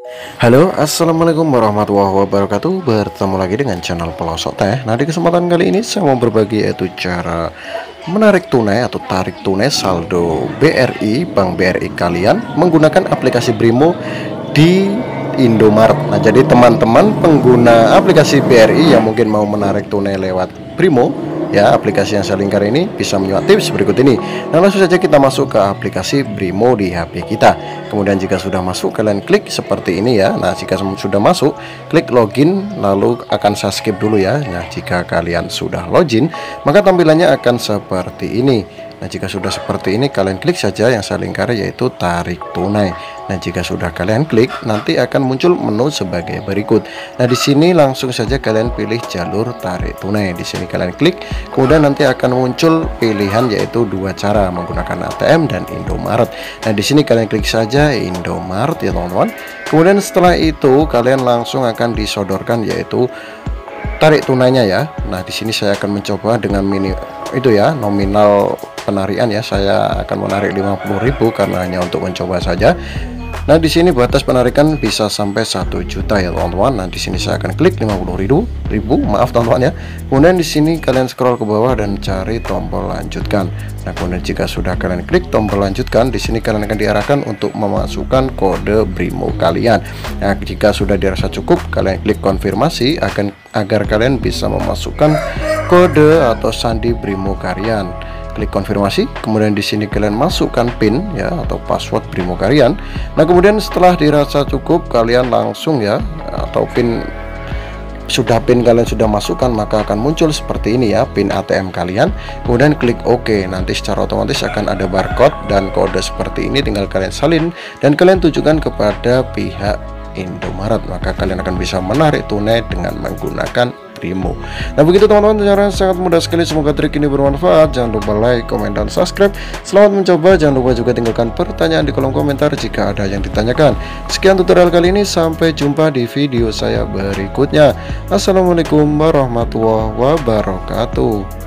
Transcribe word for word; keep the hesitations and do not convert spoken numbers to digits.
Halo, assalamualaikum warahmatullahi wabarakatuh. Bertemu lagi dengan channel Pelosok Teh. Nah, di kesempatan kali ini saya mau berbagi yaitu cara menarik tunai atau tarik tunai saldo B R I Bank B R I kalian menggunakan aplikasi Brimo di Indomaret. Nah, jadi teman-teman pengguna aplikasi B R I yang mungkin mau menarik tunai lewat Brimo, ya, aplikasi yang saya lingkar ini, bisa menyimak tips berikut ini. Nah, langsung saja kita masuk ke aplikasi Brimo di H P kita. Kemudian jika sudah masuk, kalian klik seperti ini ya. Nah, jika sudah masuk, klik login, lalu akan saya skip dulu ya. Nah, jika kalian sudah login, maka tampilannya akan seperti ini. Nah, jika sudah seperti ini, kalian klik saja yang saya lingkar yaitu tarik tunai. Nah, jika sudah kalian klik, nanti akan muncul menu sebagai berikut. Nah, di sini langsung saja kalian pilih jalur tarik tunai. Di sini kalian klik, kemudian nanti akan muncul pilihan yaitu dua cara menggunakan A T M dan Indomaret. Nah, di sini kalian klik saja Indomaret ya teman-teman. Kemudian setelah itu kalian langsung akan disodorkan yaitu tarik tunainya ya. Nah, di sini saya akan mencoba dengan mini itu ya, nominal penarian ya. Saya akan menarik lima puluh ribu karena hanya untuk mencoba saja. Nah, di sini batas penarikan bisa sampai satu juta ya teman-teman. Nah, di sini saya akan klik lima puluh ribu, maaf teman-teman ya. Kemudian di sini kalian scroll ke bawah dan cari tombol lanjutkan. Nah, kemudian jika sudah kalian klik tombol lanjutkan, di sini kalian akan diarahkan untuk memasukkan kode Brimo kalian. Nah, jika sudah dirasa cukup, kalian klik konfirmasi akan agar kalian bisa memasukkan kode atau sandi Brimo kalian. Klik konfirmasi, kemudian di sini kalian masukkan PIN ya atau password Brimo kalian. Nah, kemudian setelah dirasa cukup, kalian langsung ya atau PIN sudah PIN kalian sudah masukkan, maka akan muncul seperti ini ya PIN A T M kalian. Kemudian klik OK. Nanti secara otomatis akan ada barcode dan kode seperti ini, tinggal kalian salin dan kalian tujukan kepada pihak Indomaret, maka kalian akan bisa menarik tunai dengan menggunakan Brimo. Nah, begitu teman-teman, cara sangat mudah sekali. Semoga trik ini bermanfaat. Jangan lupa like, komen, dan subscribe. Selamat mencoba. Jangan lupa juga tinggalkan pertanyaan di kolom komentar jika ada yang ditanyakan. Sekian tutorial kali ini, sampai jumpa di video saya berikutnya. Assalamualaikum warahmatullahi wabarakatuh.